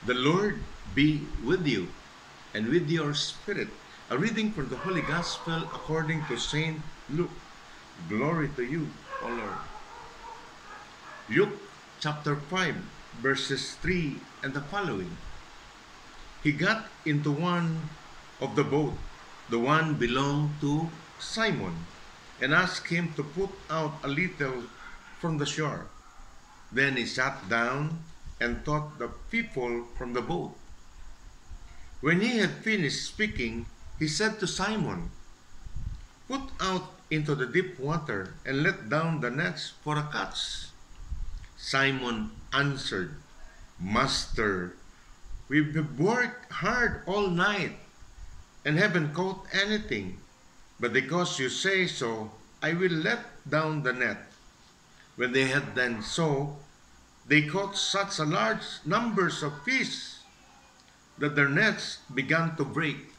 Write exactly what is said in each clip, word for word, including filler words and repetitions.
The Lord be with you and with your spirit. A reading from the Holy Gospel according to Saint Luke. Glory to you, O Lord. Luke chapter five, verses three and the following. He got into one of the boat, the one belonged to Simon, and asked him to put out a little from the shore. Then he sat down and taught the people from the boat. When he had finished speaking, he said to Simon, "Put out into the deep water and let down the nets for a catch." Simon answered, "Master, we've worked hard all night and haven't caught anything. But because you say so, I will let down the net." When they had done so, they caught such a large numbers of fish that their nets began to break.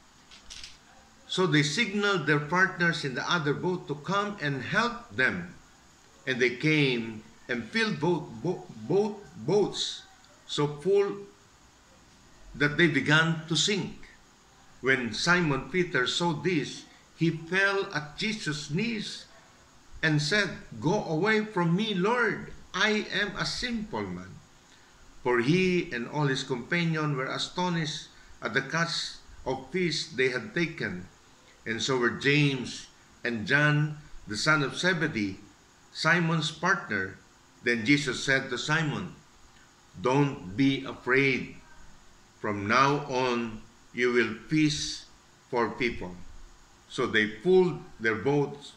So they signaled their partners in the other boat to come and help them. And they came and filled both, both, both boats so full that they began to sink. When Simon Peter saw this, he fell at Jesus' knees and said, "Go away from me, Lord. I am a sinful man." For he and all his companions were astonished at the catch of fish they had taken. And so were James and John, the son of Zebedee, Simon's partner. Then Jesus said to Simon, "Don't be afraid. From now on, you will fish for people." So they pulled their boats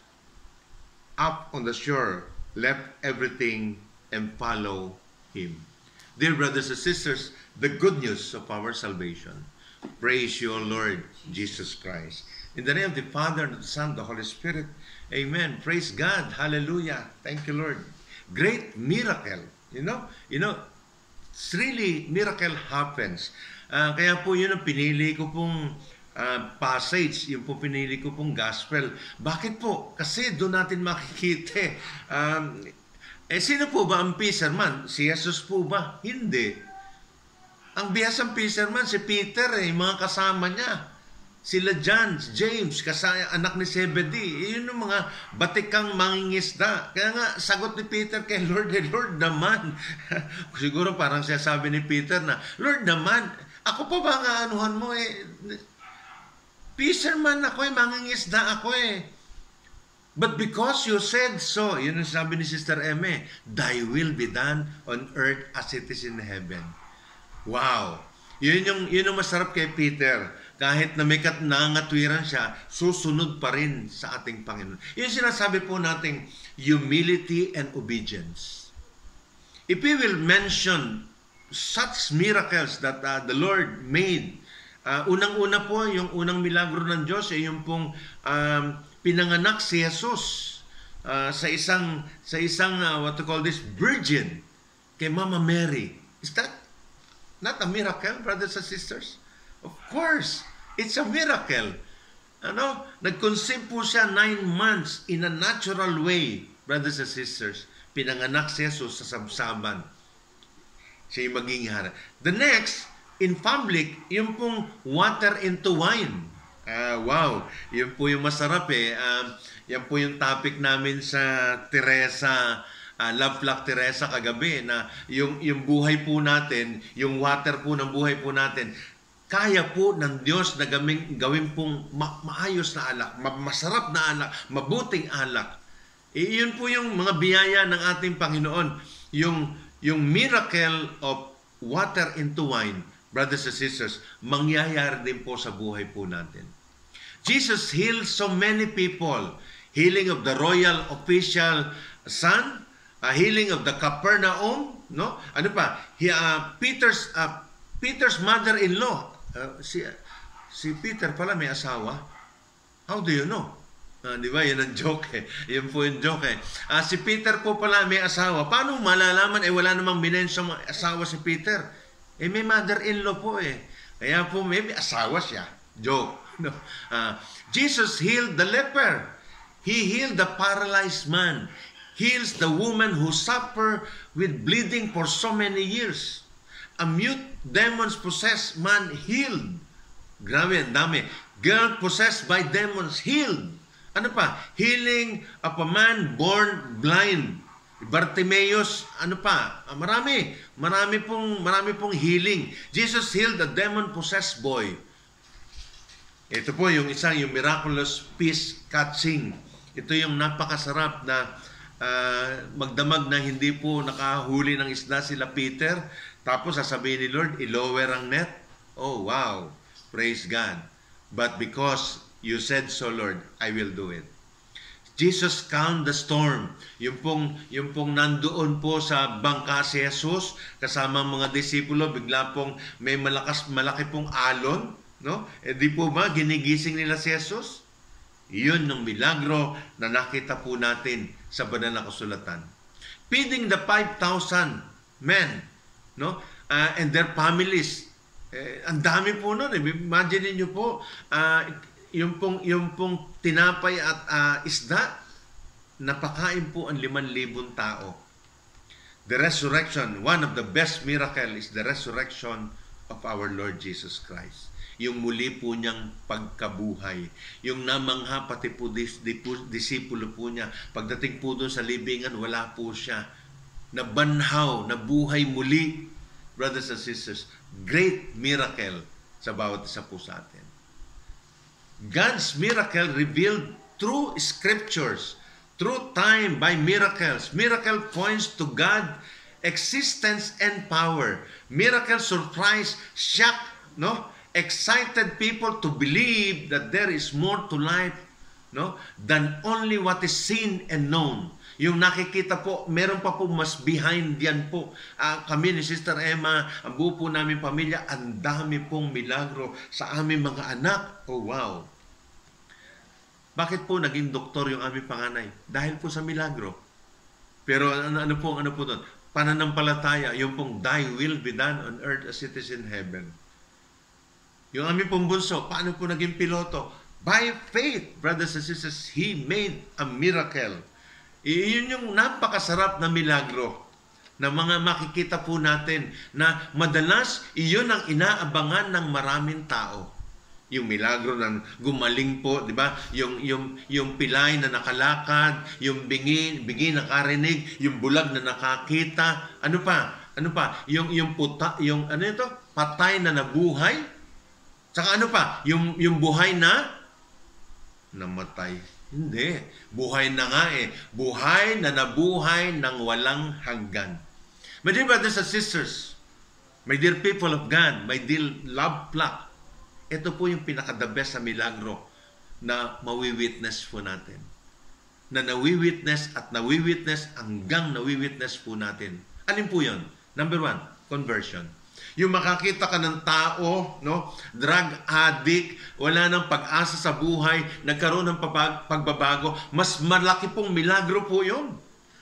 up on the shore, left everything, and followed him. Dear brothers and sisters, the good news of our salvation. Praise you, O Lord Jesus Christ. In the name of the Father, and of the Son, and the Holy Spirit. Amen. Praise God. Hallelujah. Thank you, Lord. Great miracle. You know, you know, it's really miracle happens. Uh, kaya po yun ang pinili ko pong uh, passage, yung po pinili ko pong gospel. Bakit po? Kasi doon natin makikita. Um, eh, sino po ba ang fisherman? Si Jesus po ba? Hindi. Ang bihasang fisherman, si Peter, eh, mga kasama niya. Sila John, James, kasaya, anak ni Zebedee. Yun yung mga batikang mangingisda. Kaya nga, sagot ni Peter kay Lord, eh, Lord naman. Siguro parang siya sabi ni Peter na, "Lord naman, ako pa ba nga anuhan mo eh? Fisherman ako eh, mangingisda ako eh. But because you said so," yun ang sabi ni Sister Eme, "thy will be done on earth as it is in heaven." Wow! Yun yung, yun yung masarap kay Peter. Kahit na may nangatwiran siya, susunod pa rin sa ating Panginoon. Yun sinasabi po nating humility and obedience. If we will mention such miracles that uh, the Lord made, uh, unang-una po, yung unang milagro ng Diyos, ay yung pong um, pinanganak si Jesus uh, sa isang, sa isang uh, what to call this, virgin, kay Mama Mary. Is that not a miracle, brothers and sisters? Of course, it's a miracle. Ano? Nag-conceive po siya nine months in a natural way, brothers and sisters. Pinanganak si Jesus sa sabsaban. Siya yung maging hari. The next, in public, yung pong water into wine. Uh, wow, yun po yung masarap eh. Uh, yan po yung topic namin sa Teresa, uh, Love Flock Teresa kagabi, na yung, yung buhay po natin, yung water po ng buhay po natin, kaya po ng Diyos na gawin, gawin pong ma maayos na alak, ma masarap na alak, mabuting alak. E, yun po yung mga biyaya ng ating Panginoon. Yung, yung miracle of water into wine, brothers and sisters, mangyayari din po sa buhay po natin. Jesus healed so many people. Healing of the royal official son, uh, healing of the Capernaum, no? Ano pa? He, uh, Peter's uh, Peter's mother-in-law. Uh, si si Peter pala may asawa. How do you know? Uh, di ba? Yan ang joke eh. Yan po yung joke eh. Uh, si Peter po pala may asawa. Paano malalaman? Eh wala namang binensong asawa si Peter. Eh may mother-in-law po eh. Kaya po may, may asawa siya. Joke. No. Uh, Jesus healed the leper. He healed the paralyzed man. Heals the woman who suffered with bleeding for so many years. A mute, demons-possessed man healed. Grabe, ang dami. Girl possessed by demons healed. Ano pa? Healing of a man born blind. Bartimaeus, ano pa? Ah, marami. Marami pong, marami pong healing. Jesus healed a demon-possessed boy. Ito po yung isang, yung miraculous peace catching. Ito yung napakasarap na uh, magdamag na hindi po nakahuli ng isda sila Peter. Tapos sasabihin ni Lord, i-lower ang net. Oh, wow. Praise God. But because you said so, Lord, I will do it. Jesus calmed the storm. Yung pong, yung pong nandoon po sa bangka si Jesus, kasama mga disipulo, bigla pong may malakas, malaki pong alon. No? E di po ba, ginigising nila si Jesus? Iyon ng milagro na nakita po natin sa banal na kasulatan. Feeding the five thousand men, no? Uh, and their families. Eh, ang dami po nun. Eh. Imagine niyo po, uh, yung pong, yung pong tinapay at uh, isda, napakain po ang liman libong tao. The resurrection, one of the best miracle is the resurrection of our Lord Jesus Christ. Yung muli po niyang pagkabuhay. Yung namangha pati po dis, di, po, disipulo po niya. Pagdating po doon sa libingan, wala po siya. Nabanhaw, nabuhay muli. Brothers and sisters, great miracle sa bawat isa po sa atin. God's miracle revealed through scriptures, through time by miracles. Miracle points to God's existence and power. Miracle surprise, shock, no? Excited people to believe that there is more to life, no, than only what is seen and known. Yung nakikita po, meron pa po mas behind yan po. Uh, kami ni Sister Emma, ang buo po namin pamilya, ang dami pong milagro sa aming mga anak. Oh, wow! Bakit po naging doktor yung aming panganay? Dahil po sa milagro. Pero ano, ano po, ano po doon? Pananampalataya, yung pong thy will be done on earth as it is in heaven. Yung aming pong bunso, paano po naging piloto? By faith, brothers and sisters, he made a miracle. Iyon yung napakasarap na milagro na mga makikita po natin na madalas iyon ang inaabangan ng maraming tao. Yung milagro ng gumaling po, di ba? Yung, yung, yung pilay na nakalakad, yung bingi, bingi nakarinig, yung bulag na nakakita. Ano pa? Ano pa? Yung, yung, puta, yung ano ito? Patay na nabuhay. Saka ano pa? Yung, yung buhay na namatay. Hindi. Buhay na nga eh. Buhay na nabuhay ng walang hanggan. My dear brothers and sisters, my dear people of God, my dear love flock, ito po yung pinaka-the best sa milagro na mawi-witness po natin. Na nawi-witness at nawi-witness hanggang nawi-witness po natin. Alin po yun? Number one, conversion. Yung makakita ka ng tao, no, drug addict, wala nang pag-asa sa buhay, nagkaroon ng pagbabago, mas malaki pong milagro po yun.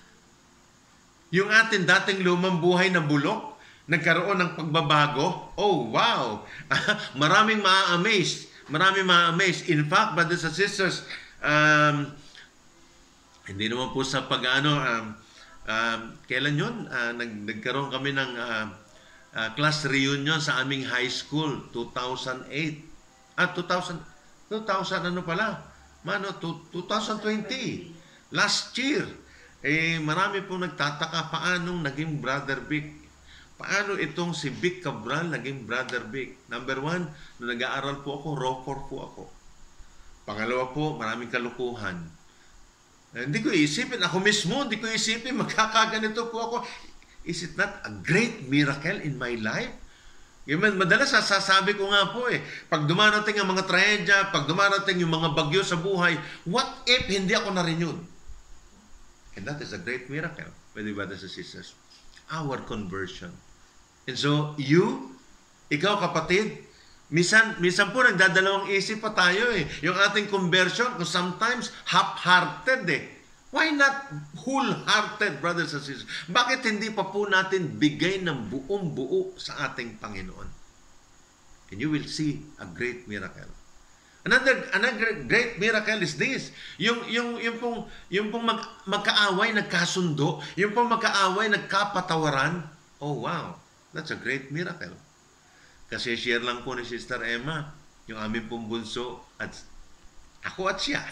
Yung atin dating lumang buhay na bulok, nagkaroon ng pagbabago, oh wow! Maraming ma-amaze. Maraming ma-amaze. In fact, brothers and sisters, um, hindi naman po sa pag-ano, um, um, kailan yun? Uh, nag nagkaroon kami ng uh, Uh, class reunion sa aming high school, two thousand eight. Ah, two thousand, two thousand ano pala? Mano, twenty twenty. Last year. Eh, marami pong nagtataka paanong naging Brother Vic. Paano itong si Vic Cabral naging Brother Vic? Number one, nung nag-aaral po ako, rocker po ako. Pangalawa po, maraming kalukuhan. Eh, hindi ko isipin, ako mismo, hindi ko isipin, magkakaganito po ako. Is it not a great miracle in my life? Madalas sasabi ko nga po eh, pag dumarating ang mga trahedya, pag dumarating yung mga bagyo sa buhay, what if hindi ako na-renewed? And that is a great miracle, my dear brothers and sisters. Our conversion. And so, you, ikaw kapatid, minsan, minsan po nagdadalawang isip pa tayo eh. Yung ating conversion, sometimes half-hearted eh. Why not wholehearted, brothers and sisters? Bakit hindi pa po natin bigay ng buong buo sa ating Panginoon? And you will see a great miracle. Another another great miracle is this. Yung yung yung pong yung pong mag, magkaaway nagkasundo, yung pong magkaaway nagkapatawaran. Oh wow. That's a great miracle. Kasi share lang po ni Sister Emma, yung aming pong bunso at ako at siya.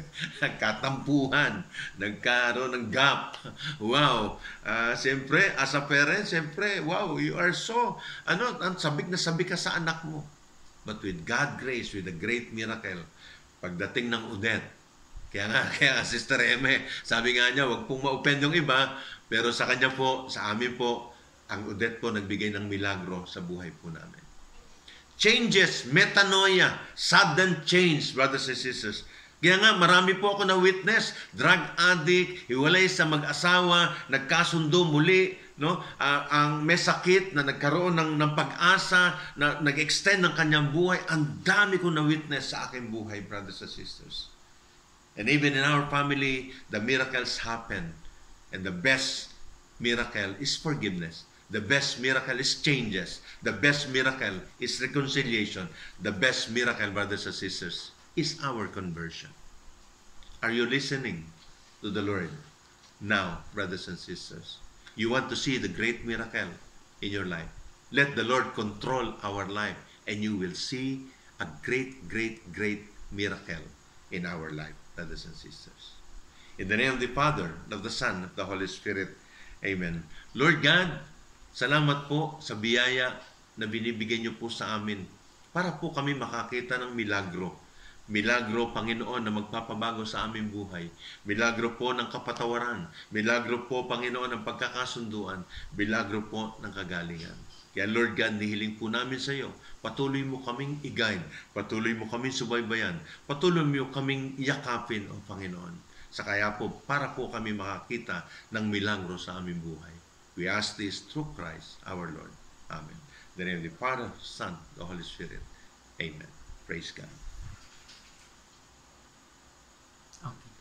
Nagkatampuhan. Nagkaroon ng gap. Wow. Uh, siyempre, as a parent, siyempre, wow, you are so, ano, sabik na sabik ka sa anak mo. But with God grace, with a great miracle, pagdating ng Odette, kaya nga, kaya Sister Eme, sabi nga niya, wag pong ma-open yung iba, pero sa kanya po, sa amin po, ang Odette po nagbigay ng milagro sa buhay po namin. Changes, metanoia, sudden change, brothers and sisters. Kaya nga, marami po ako na witness, drug addict, hiwalay sa mag-asawa, nagkasundo muli, no? Uh, ang may sakit na nagkaroon ng, ng pag-asa, na nag-extend ng kanyang buhay. Ang dami ko na witness sa aking buhay, brothers and sisters. And even in our family, the miracles happen. And the best miracle is forgiveness. The best miracle is changes. The best miracle is reconciliation. The best miracle, brothers and sisters, is our conversion. Are you listening to the Lord now, brothers and sisters? You want to see the great miracle in your life? Let the Lord control our life, and you will see a great, great, great miracle in our life, brothers and sisters. In the name of the Father, of the Son, of the Holy Spirit. Amen. Lord God, salamat po sa biyaya na binibigay niyo po sa amin para po kami makakita ng milagro. Milagro, Panginoon, na magpapabago sa aming buhay. Milagro po ng kapatawaran. Milagro po, Panginoon, ng pagkakasunduan. Milagro po ng kagalingan. Kaya Lord God, nihiling po namin sa iyo. Patuloy mo kaming i-guide. Patuloy mo kaming subaybayan. Patuloy mo kaming yakapin, O Panginoon. Sa kaya po, para po kami makakita ng milagro sa aming buhay. We ask this through Christ, our Lord. Amen. In the name of the Father, Son, the Holy Spirit. Amen. Praise God. Okay.